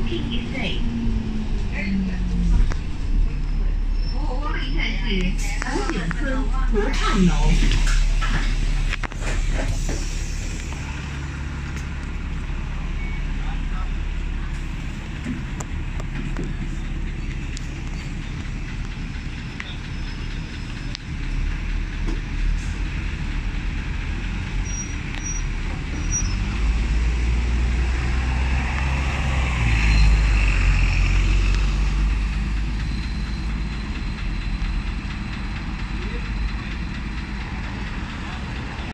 Walking Estate。我看一下是5点村合唱楼。